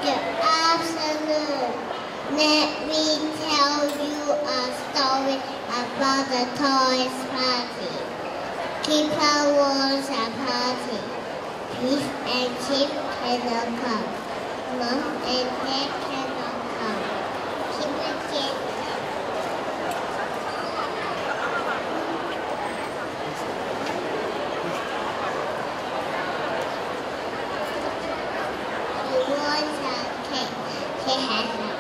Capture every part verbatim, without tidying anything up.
Good afternoon. Let me tell you a story about the toys party. Keeper wants a party. Fish and chips cannot come. Mom and dad cannot come. Keeper gets He wants a cake. He has a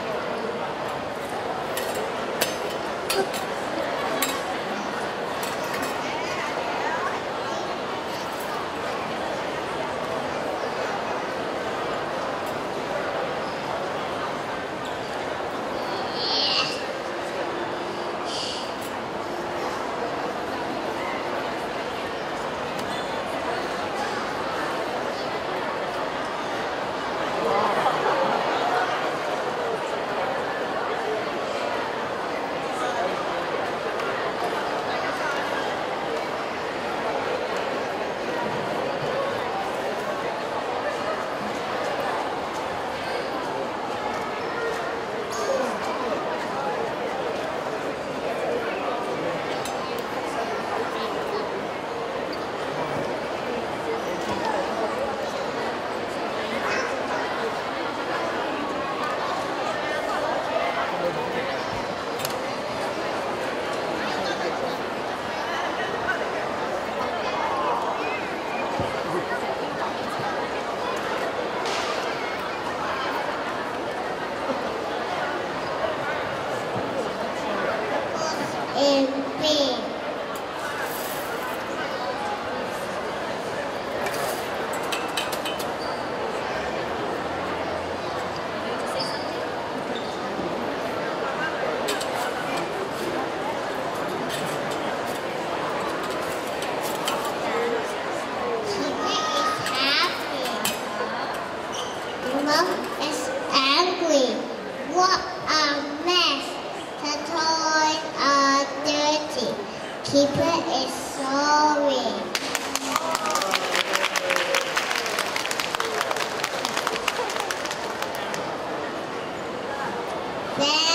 in bed. Mom is angry. What a mess. The toys are dirty. Keeper is sorry. Then